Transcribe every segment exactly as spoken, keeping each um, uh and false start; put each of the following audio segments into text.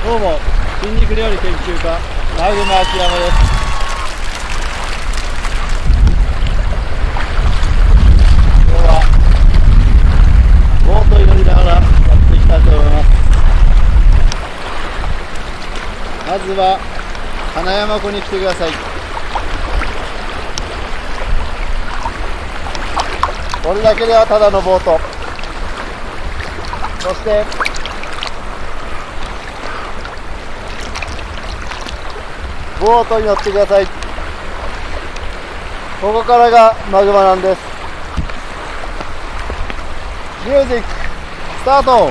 どうも、筋肉料理研究家マグマ秋山です。今日はボートに乗りながらやっていきたいと思います。まずは金山湖に来てください。これだけではただのボート、そしてボートに乗ってください。ここからがマグマなんです。ミュージックスタート。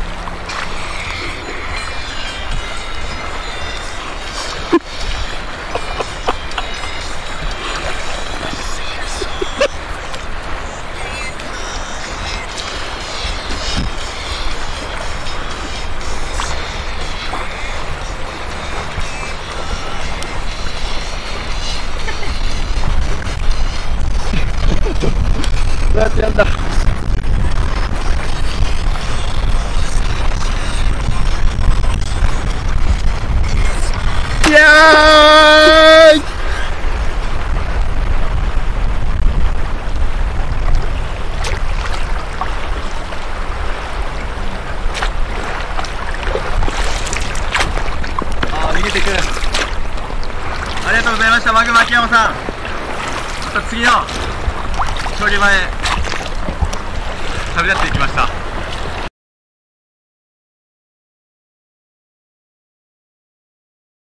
どうやってやんだ。イエーイ。 ああ、逃げてくる。ありがとうございました、マグマ秋山さん。また次の調理場へ旅立っていきました。